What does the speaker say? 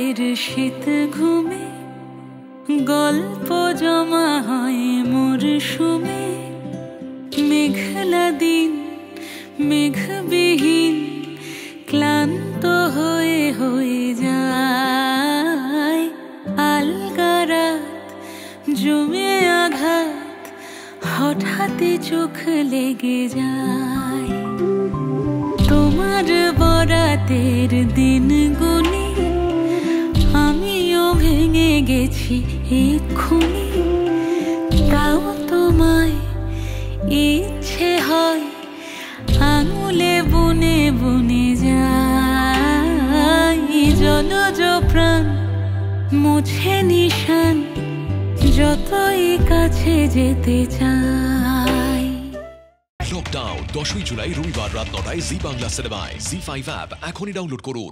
রাতের শীত ঘুমে গল্প জমা হয় মরশুমে। মেঘলা দিন মেঘবিহীন ক্লান্ত হয়ে হয়ে যায়। আলগা রাত জমে আঘাত হঠাৎই চোখ লেগে যায়। তোমার বরাতের দিন গুনি আমিও ভেঙে গেছি এক্ষুনি। তাও তোমায় ইচ্ছে হয় আঙুলে বুনে বুনে যায়। জলজ প্রাণ মুছে নিশান যতই কাছে যেতে চাই। লকডাউন 10ই জুলাই রবিবার রাত 9টায় জি বাংলা সিনেমায়। জি5 অ্যাপ এখনই ডাউনলোড করুন।